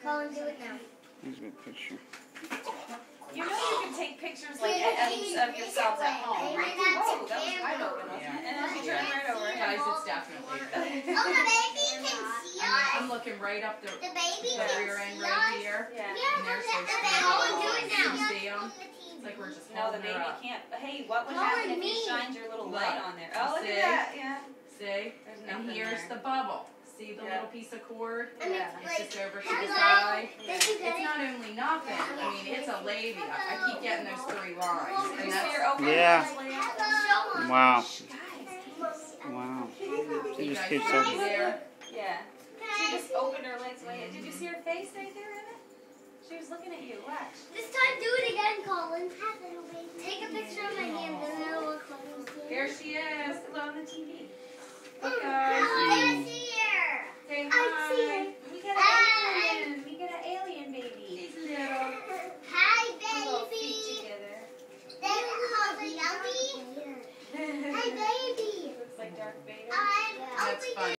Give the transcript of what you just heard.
Colin, do it now. Here's a good picture. You know you can take pictures like of yourselves at home. Like, whoa, that was wide open, wasn't it? And then she turned right over. Guys, it's definitely. Oh, the baby can see us. I'm looking right up the baby rear end right here. Yeah. And there's The those baby can do it now. You see them? It's like we're just No, the holding her baby up. can't. Hey, what would Colin, happen if you me. shined your little Look. light on there? Oh, look See? at that. Yeah. See? There's And nothing here's there. the bubble. See the Yeah. little piece of cord? Yeah. It's just over to the Hello. side. Did you get It's it? not only nothing. I mean, it's a labia. I keep getting those 3 lines. Did And you see that's, her open Yeah. her layout? Hello. Wow. Guys. Wow. you She just guys keeps see opening. there. Yeah. She just opened her legs way. Did you see her face right there in it? She was looking at you. Watch. This time, do it again, Colin. Take a picture of my hand, then it'll look like I'm seeing Here she is. Look on the TV. Look, I guys. see her. Say I see hi. her. We got an alien. We got an alien baby. She's little. Hi, Her little feet baby. together. Then call the yummy. Hi, baby. Looks like Darth Vader. I'm That's opening funny.